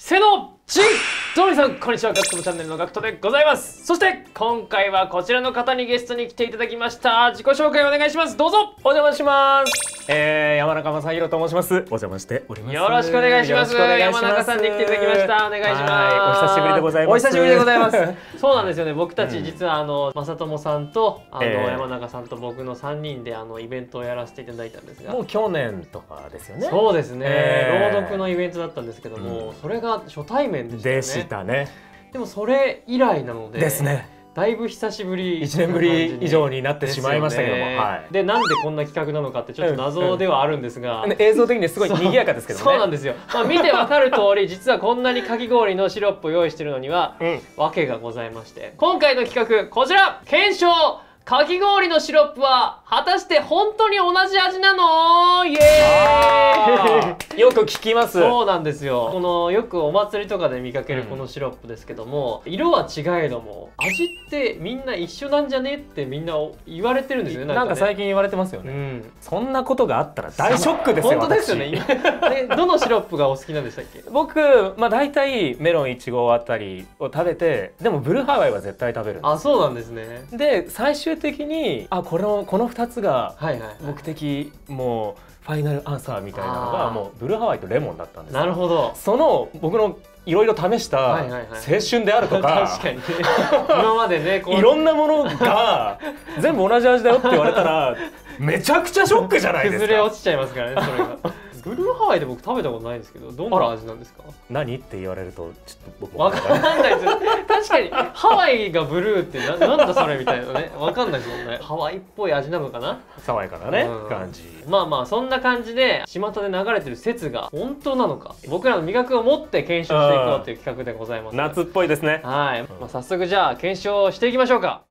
せのチンどうも皆さんこんにちは。ガクトのチャンネルのガクトでございます。そして今回はこちらの方にゲストに来ていただきました。自己紹介お願いします。どうぞ。 お邪魔します。山中正弘と申します。お邪魔しております。 よろしくお願いします。山中さんに来ていただきました。お願いします。 お久しぶりでございます。 お久しぶりでございます。そうなんですよね。僕たち実は正友さんと山中さんと僕の3人でイベントをやらせていただいたんですが、 もう去年とかですよね。 そうですね。朗読のイベントだったんですけども、それが初対面でしたね。 でしたね。 でもそれ以来なので。 ですね。 だいぶ久しぶり、 1年ぶり以上になってしまいましたけども、はい、 でなんでこんな企画なのかってちょっと謎ではあるんですが、 映像的にすごい賑やかですけどね。 そうなんですよ。見てわかる通り実はこんなにかき氷のシロップを用意してるのには訳がございまして、今回の企画こちら、検証かき氷のシロップは果たして本当に同じ味なの？イエーイよく聞きます。 そうなんですよ。このよくお祭りとかで見かけるこのシロップですけども、色は違えども味ってみんな一緒なんじゃねってみんな言われてるんですよね。 なんか最近言われてますよね。そんなことがあったら大ショックですよ。 本当ですよね。どのシロップがお好きなんでしたっけ？ 僕大体メロンいちごあたりを食べて、でもブルーハワイは絶対食べるんです。 あ、そうなんですね。 で最終的にこの2つが僕的もうファイナルアンサーみたいなのがもうブルーハワイとレモンだったんです。 なるほど。 その僕のいろいろ試した青春であるとか、 確かに今までねいろんなものが全部同じ味だよって言われたらめちゃくちゃショックじゃないですか。 崩れ落ちちゃいますからね、それが。ブルーハワイで僕食べたことないんですけど、どんな味なんですか？ 何って言われるとちょっと僕わかんないですよ。確かにハワイがブルーってなんだそれみたいなね、わかんないですもんね。ハワイっぽい味なのかな、 爽やかなね感じ。 そんな感じで巷で流れてる説が本当なのか、僕らの味覚を持って検証していこうという企画でございます。 夏っぽいですね。 はい、早速じゃあ検証していきましょうか。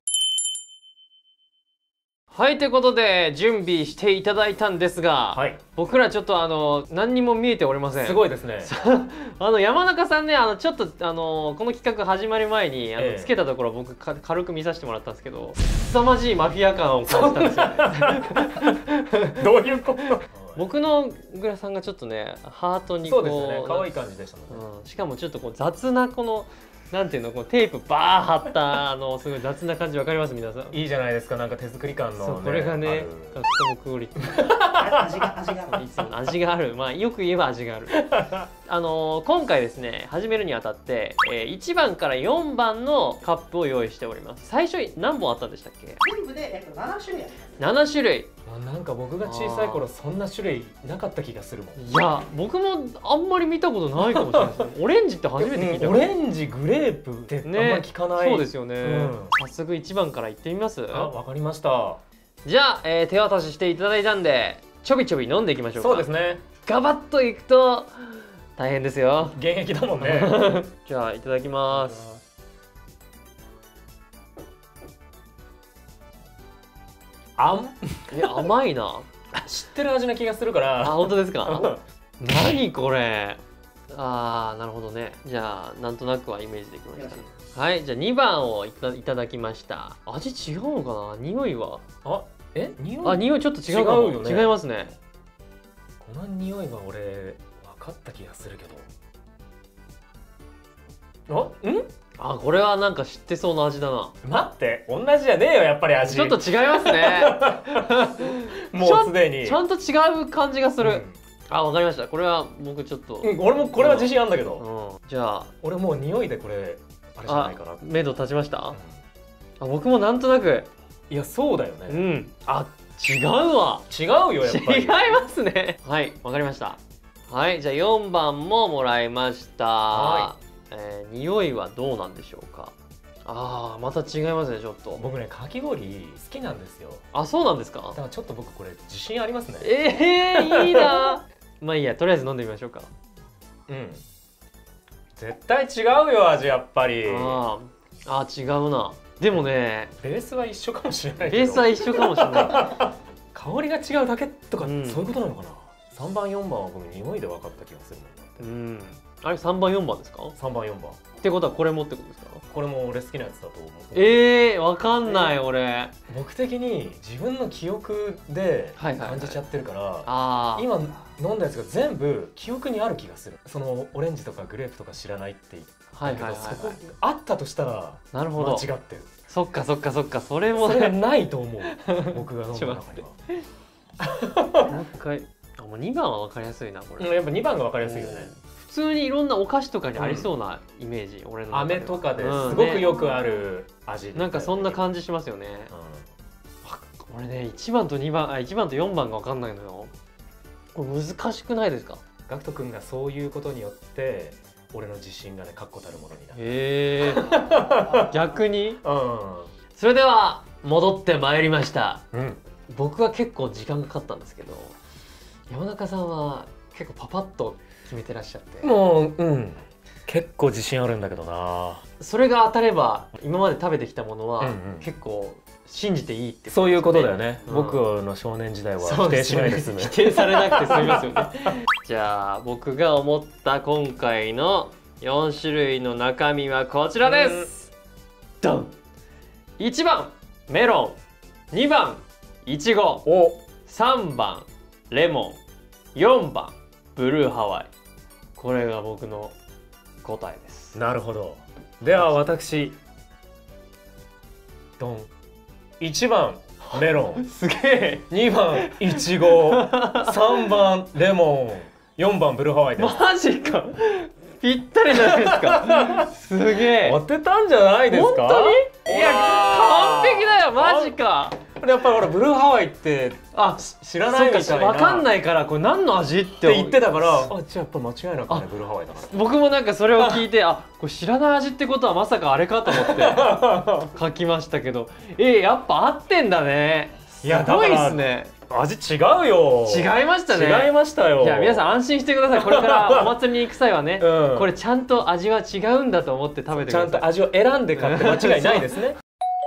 はい、ということで準備していただいたんですが、僕らちょっと何にも見えておりません。 すごいですね。 山中さんね、ちょっとこの企画始まる前につけたところ僕軽く見させてもらったんですけど、凄まじいマフィア感を感じたんですよね。 どういうこと？ 僕のグラさんがちょっとね、ハートにこう、そうですね、可愛い感じでしたもんね。 しかもちょっと雑なこのなんていうの、このテープバー貼ったすごい雑な感じ、わかります？皆さんいいじゃないですか。なんか手作り感の、 これがねガクトモクオリティ味がある。よく言えば味がある。今回ですね、始めるにあたって1番から4番のカップを用意しております。最初何本あったんでしたっけ？ 全部で7種類あります。7種類。 なんか僕が小さい頃そんな種類なかった気がするもん。 いや僕もあんまり見たことないかもしれないですね。オレンジって初めて聞いた。 オレンジグレープってあんまり聞かない。 そうですよね。早速1番からいってみます？ わかりました。 じゃあ手渡ししていただいたんでちょびちょび飲んでいきましょうか。 そうですね。 ガバッといくと大変ですよ。 現役だもんね。 じゃあいただきます。甘いな。 知ってる味な気がするから。 本当ですか？何これ。なるほどね。じゃあなんとなくはイメージできました。はい、じゃあ2番をいただきました。味違うのかな？匂いは？匂いちょっと違うかも。違いますね。 この匂いは俺分かった気がするけど。 これはなんか知ってそうな味だな。 待って、同じじゃねえよ、やっぱり味。 ちょっと違いますね。 もうすでにちゃんと違う感じがする。わかりました。これは僕ちょっと俺もこれは自信あるんだけど、 じゃあ俺もう匂いでこれあれじゃないかな。 目処立ちました？僕もなんとなく。 いやそうだよね。 違うわ。 違うよ、やっぱり。 違いますね。はい、わかりました。はい、じゃあ4番ももらいました。匂いはどうなんでしょうか？また違いますね、ちょっと。 僕ね、かき氷好きなんですよ。 そうなんですか？ だからちょっと僕これ自信ありますね。 いいな。いいや、とりあえず飲んでみましょうか。 絶対違うよ、味やっぱり。 違うな。でもね、 ベースは一緒かもしれないけど。 ベースは一緒かもしれない。 香りが違うだけとか、そういうことなのかな。3番4番は僕匂いで分かった気がするもん。 あれ3番4番ですか？ 3番4番。 ってことはこれもってことですか？ これも俺好きなやつだと思う。 わかんない、俺。 僕的に自分の記憶で感じちゃってるから、今飲んだやつが全部記憶にある気がする。そのオレンジとかグレープとか知らないって言ったけど、そこあったとしたら間違ってる。 そっかそっかそっか、それもそれがないと思う。僕が飲んだ中には。もう一回、もう2番は分かりやすいな、これ。 やっぱ2番が分かりやすいよね。 普通にいろんなお菓子とかにありそうなイメージ、俺の飴とかですごくよくある味、 なんかそんな感じしますよね。俺ね、1番と2番、1番と4番が分かんないのよ。これ難しくないですか？ ガクト君がそういうことによって俺の自信がね、確固たるものになる。 逆に、それでは戻ってまいりました。僕は結構時間かかったんですけど、山中さんは結構パパッと決めてらっしゃって。 もう結構自信あるんだけどな。 それが当たれば今まで食べてきたものは結構信じていいって、 そういうことだよね。僕の少年時代は否定しないですね。 否定されなくて済みますよね。じゃあ僕が思った今回の4種類の中身はこちらです。ドン。1番メロン、2番いちご、3番レモン、4番ブルーハワイ。これが僕の答えです。 なるほど。では私、ドン。1番メロン、 すげえ。 2番いちご、3番レモン、4番ブルーハワイです。 マジか。ぴったりじゃないですか。すげえ。 当てたんじゃないですか？ 本当に？いや、完璧だよ、マジか。 やっぱりほらブルーハワイって知らないみたいな。 分かんないからこれ何の味って言ってたから、じゃあやっぱ間違いなくねブルーハワイだから。 僕もなんかそれを聞いて、これ知らない味ってことはまさかあれかと思って書きましたけど、やっぱ合ってんだね。すごいですね。 味違うよ。 違いましたね。 違いましたよ。 いや、皆さん安心してください。これからお祭りに行く際はね、これちゃんと味は違うんだと思って食べてください。 ちゃんと味を選んで買って間違いないですね。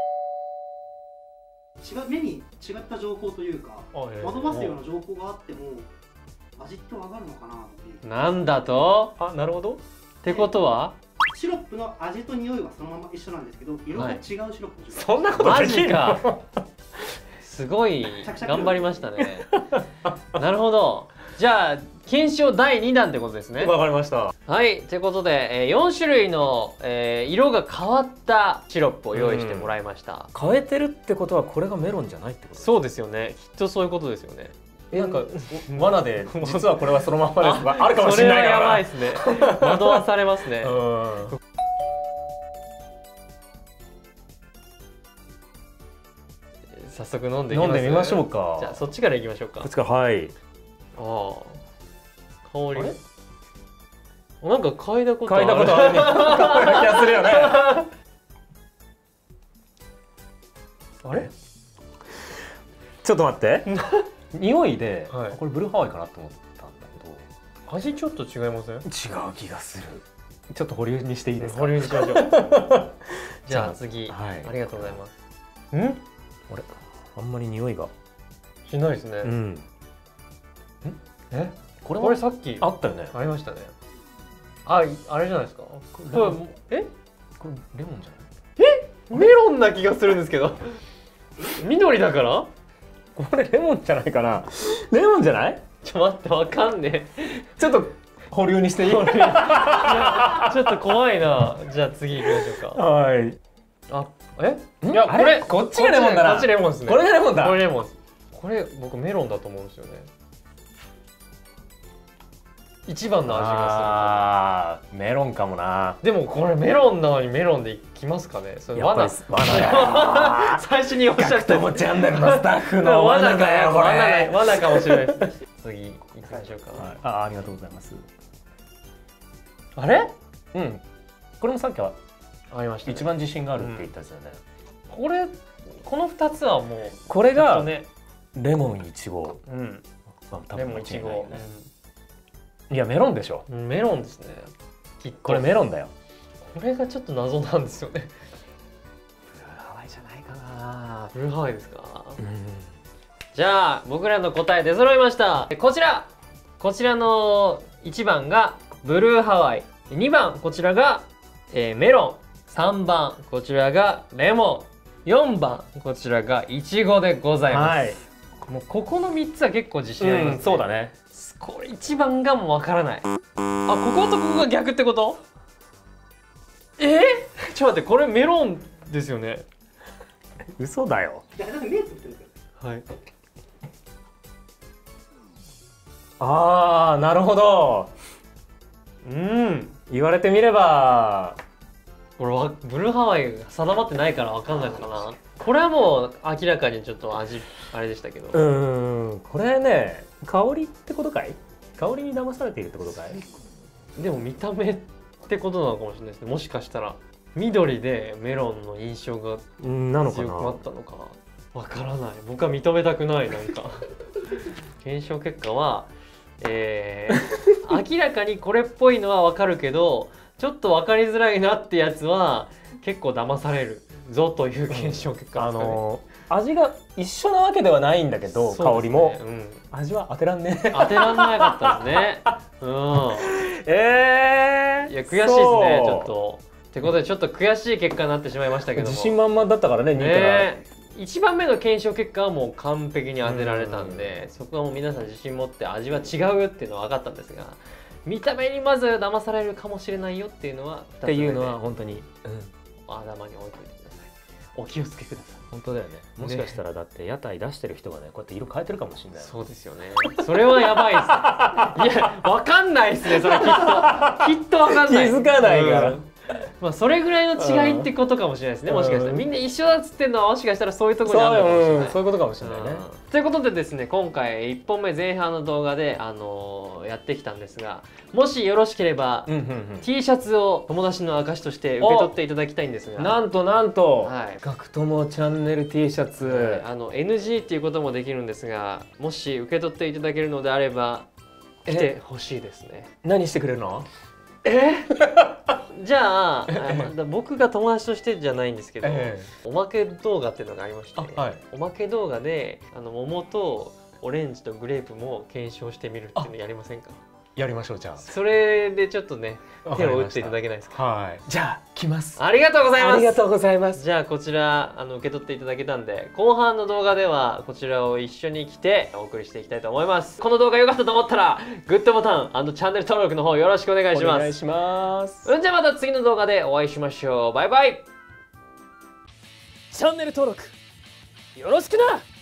目に違った情報というか、惑わすような情報があっても味ってわかるのかなっていう。 なんだと？ なるほど。 ってことはシロップの味と匂いはそのまま一緒なんですけど、色が違うシロップ。 そんなことできるの？ すごい頑張りましたね。なるほど。じゃあ検証第2弾ってことですね。 わかりました。 はい、ということで、4種類の、色が変わったシロップを用意してもらいました。 変えてるってことはこれがメロンじゃないってこと？ そうですよね。きっとそういうことですよね。 なんか罠で実はこれはそのままですがあるかもしれないから。 それはやばいですね。惑わされますね。早速飲んでみましょうか。 じゃあそっちからいきましょうか。 こっちから。はい。 香り。なんか嗅いだことある気がするよね。あれ？ちょっと待って。匂いでこれブルーハワイかなと思ったんだけど、 味ちょっと違いません？違う気がする。ちょっと保留にしていいですか？ 保留にしましょう。じゃあ次、ありがとうございます。 あれ？あんまり匂いがしないですね。これさっきあったよね。 ありましたね。あれじゃないですか。これレモンじゃない？メロンな気がするんですけど。緑だから？ これレモンじゃないかな。レモンじゃない？ ちょっと待って、わかんねえ。 ちょっと保留にしていい？ちょっと怖いな。じゃあ次行きましょうか。 はい。 いや、 こっちがレモンだな。 こっちレモンですね。 これがレモンだ。 これレモンです。これ僕メロンだと思うんですよね。一番の味がする。メロンかもな。 でもこれメロンなのにメロンでいきますかね。それ罠最初におっしゃったもチャンネルのスタッフの罠だよこれ。 罠かもしれないです。次行きましょうか。 ありがとうございます。 あれ？ これもさっきはありました。 一番自信があるって言ったんですよね。 この2つはもうこれがレモンいちご。 レモンいちご。 いやメロンでしょ。 メロンですね。 これメロンだよ。 これがちょっと謎なんですよね。ブルーハワイじゃないかな。ブルーハワイですか。じゃあ僕らの答え出揃いました。こちらの1番がブルーハワイ、2番こちらがメロン、3番こちらがレモン、4番こちらがイチゴでございます。もうここの3つは結構自信ありますね。 そうだね。 これ1番がもうわからない。あ、こことここが逆ってこと？ちょっと待って、これメロンですよね。 嘘だよ。 はい。 ああ、なるほど。言われてみれば。 これブルーハワイが定まってないからわかんないのかな。これはもう明らかにちょっと味あれでしたけど。 これね、香りってことかい？香りに騙されているってことかい？ でも見た目ってことなのかもしれないですね。もしかしたら緑でメロンの印象が強くなったのかわからない。僕は認めたくない。なんか検証結果は、明らかにこれっぽいのはわかるけど、ちょっと分かりづらいなってやつは結構騙されるぞという検証結果ですかね。 味が一緒なわけではないんだけど、香りも、味は当てらんね。 当てらんなかったですね。いや悔しいですね、ちょっと。ってことでちょっと悔しい結果になってしまいましたけども、 自信満々だったからね、2位から 1番目の検証結果はもう完璧に当てられたんで、そこはもう皆さん自信持って味は違うっていうのは分かったんですが、見た目にまず騙されるかもしれないよっていうのは本当に頭に置いといてください。お気をつけください。 本当だよね。もしかしたらだって屋台出してる人がね、こうやって色変えてるかもしれない。 そうですよね。それはやばいです。いや、わかんないですね。それきっとわかんない。 気づかないから。 まあそれぐらいの違いってことかもしれないですね。もしかしたらみんな一緒だっつってんのはもしかしたらそういうところにあるかもしれない。 そういうことかもしれないね。 ということでですね、今回1本目前半の動画でやってきたんですが、もしよろしければ T シャツを友達の証として受け取っていただきたいんですが、 なんとガクトモチャンネル T シャツ、 NG っていうこともできるんですが、もし受け取っていただけるのであれば来てほしいですね。 何してくれるの？ じゃあ僕が友達としてじゃないんですけど、おまけ動画っていうのがありまして、おまけ動画で桃とオレンジとグレープも検証してみるっていうのやりませんか？ やりましょう。じゃあそれでちょっとね手を打っていただけないですか？ はい、じゃあ来ます。 ありがとうございます。 ありがとうございます。 じゃあこちら受け取っていただけたんで、後半の動画ではこちらを一緒に来てお送りしていきたいと思います。この動画良かったと思ったらグッドボタン&チャンネル登録の方よろしくお願いします。 お願いします。 じゃあまた次の動画でお会いしましょう。バイバイ。 チャンネル登録よろしくな。